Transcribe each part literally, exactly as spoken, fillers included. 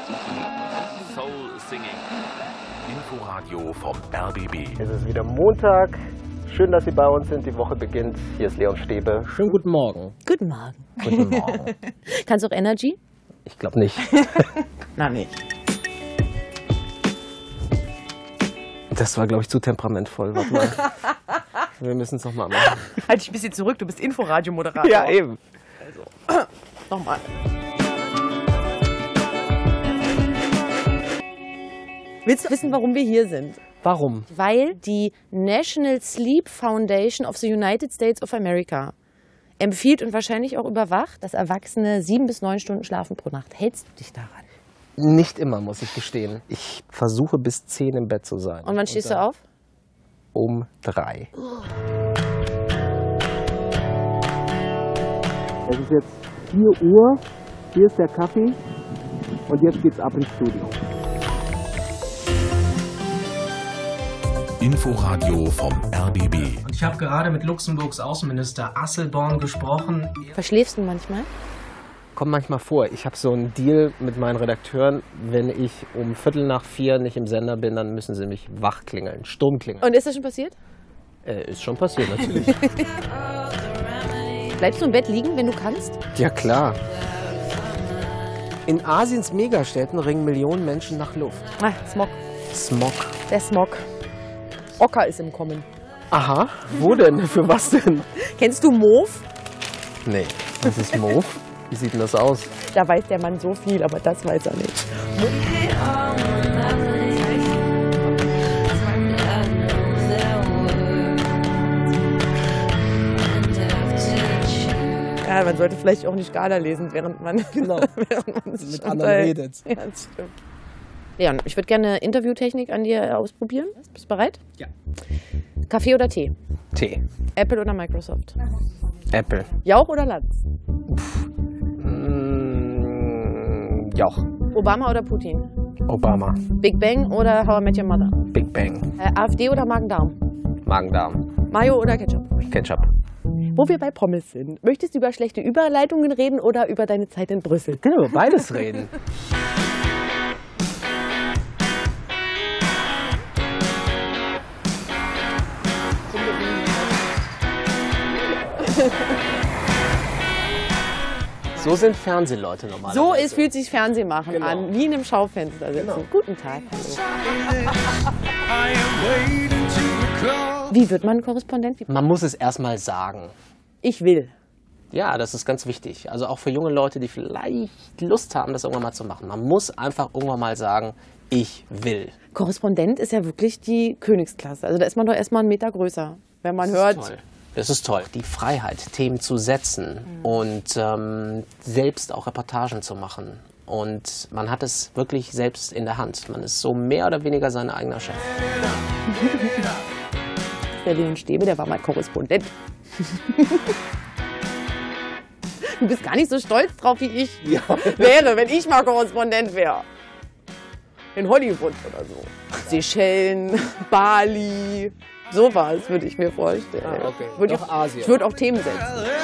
Soul Singing. Inforadio vom R B B. Es ist wieder Montag. Schön, dass Sie bei uns sind. Die Woche beginnt. Hier ist Leon Stäbe. Schönen guten Morgen. Guten Morgen. Guten Morgen. Kannst du auch Energy? Ich glaube nicht. Na, nicht. Das war, glaube ich, zu temperamentvoll. Warte mal. Wir müssen es nochmal machen. Halt dich ein bisschen zurück, du bist Inforadio-Moderator. Ja, eben. Also, nochmal. Willst du wissen, warum wir hier sind? Warum? Weil die National Sleep Foundation of the United States of America empfiehlt und wahrscheinlich auch überwacht, dass Erwachsene sieben bis neun Stunden schlafen pro Nacht. Hältst du dich daran? Nicht immer, muss ich gestehen. Ich versuche bis zehn im Bett zu sein. Und wann stehst du auf? Um drei. Es ist jetzt vier Uhr. Hier ist der Kaffee. Und jetzt geht's ab ins Studio. Inforadio vom R B B. Und ich habe gerade mit Luxemburgs Außenminister Asselborn gesprochen. Verschläfst du manchmal? Kommt manchmal vor. Ich habe so einen Deal mit meinen Redakteuren. Wenn ich um Viertel nach vier nicht im Sender bin, dann müssen sie mich wach klingeln, Sturm klingeln. Und ist das schon passiert? Äh, ist schon passiert, natürlich. Bleibst du im Bett liegen, wenn du kannst? Ja, klar. In Asiens Megastädten ringen Millionen Menschen nach Luft. Ah, Smog. Smog. Der Smog. Ocker ist im Kommen. Aha, wo denn? Für was denn? Kennst du Mauve? Nee, was ist Mauve? Wie sieht denn das aus? Da weiß der Mann so viel, aber das weiß er nicht. Ja, man sollte vielleicht auch nicht Gala lesen, während man, genau. während man sich mit anderen redet. Ja, das stimmt. Leon, ich würde gerne Interviewtechnik an dir ausprobieren. Bist du bereit? Ja. Kaffee oder Tee? Tee. Apple oder Microsoft? Apple. Jauch oder Lanz? Mm, Jauch. Obama oder Putin? Obama. Big Bang oder How I Met Your Mother? Big Bang. Äh, AfD oder Magen-Darm? Magen-Darm. Mayo oder Ketchup? Ketchup. Wo wir bei Pommes sind, möchtest du über schlechte Überleitungen reden oder über deine Zeit in Brüssel? Können wir über beides reden? So sind Fernsehleute normalerweise. So ist, fühlt sich Fernsehmachen Genau. an, wie in einem Schaufenster sitzen. Genau. Guten Tag, hallo. Wie wird man Korrespondent? Wie- Man muss es erstmal sagen. Ich will. Ja, das ist ganz wichtig. Also auch für junge Leute, die vielleicht Lust haben, das irgendwann mal zu machen. Man muss einfach irgendwann mal sagen, ich will. Korrespondent ist ja wirklich die Königsklasse. Also da ist man doch erstmal einen Meter größer. Wenn man Das hört, ist toll. Das ist toll. Die Freiheit, Themen zu setzen mhm. und ähm, selbst auch Reportagen zu machen. Und man hat es wirklich selbst in der Hand. Man ist so mehr oder weniger sein eigener Chef. der Leon Stäbe, der war mal Korrespondent. Du bist gar nicht so stolz drauf, wie ich Ja. wäre, wenn ich mal Korrespondent wäre. In Hollywood oder so. Seychellen, Bali, sowas würde ich mir vorstellen. Ah, okay. Würde Doch ich, Asien. ich würde auch Themen setzen.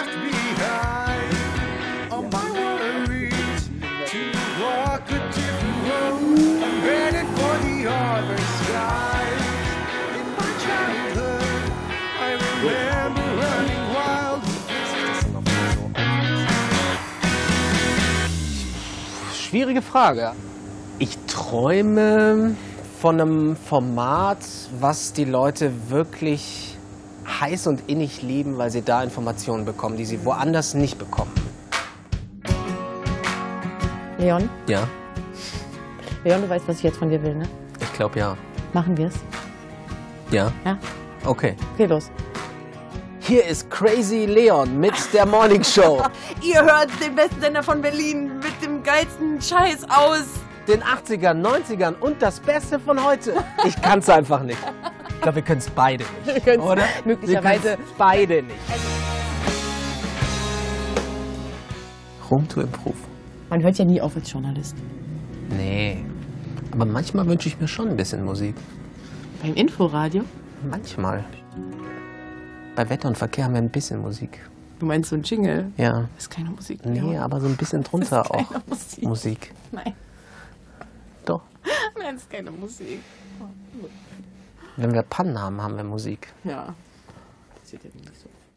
Schwierige Frage. Ich träume von einem Format, was die Leute wirklich heiß und innig lieben, weil sie da Informationen bekommen, die sie woanders nicht bekommen. Leon? Ja, Leon, du weißt, was ich jetzt von dir will, ne? ich glaube ja. Machen wir es? Ja? Ja? Okay. Okay, los. Hier ist Crazy Leon mit der Morning Show. Ihr hört den besten Sender von Berlin mit dem geilsten Scheiß aus Den achtzigern, neunzigern und das Beste von heute. Ich kann's einfach nicht. Ich glaube, wir können es beide nicht. Wir können's oder? möglicherweise- Wir können's beide nicht. Room to improve. Man hört ja nie auf als Journalist. Nee. Aber manchmal wünsche ich mir schon ein bisschen Musik. Beim Inforadio? Manchmal. Bei Wetter und Verkehr haben wir ein bisschen Musik. Du meinst so ein Jingle? Ja. Das ist keine Musik. Nee, ja. aber so ein bisschen drunter Das ist keine auch. Musik. Musik. Nein. Nein, das ist keine Musik. Wenn wir Pannen haben, haben wir Musik. Ja. Das sieht ja nicht so.